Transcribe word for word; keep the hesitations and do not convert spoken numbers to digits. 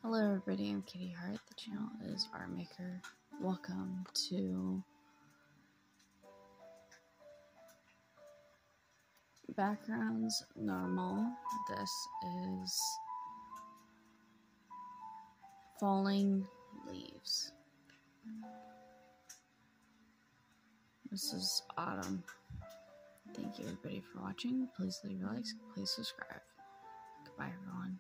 Hello everybody, I'm Kitty Hart. The channel is Art Maker. Welcome to Backgrounds Normal. This is Falling Leaves. This is autumn. Thank you everybody for watching. Please leave likes, please subscribe. Goodbye everyone.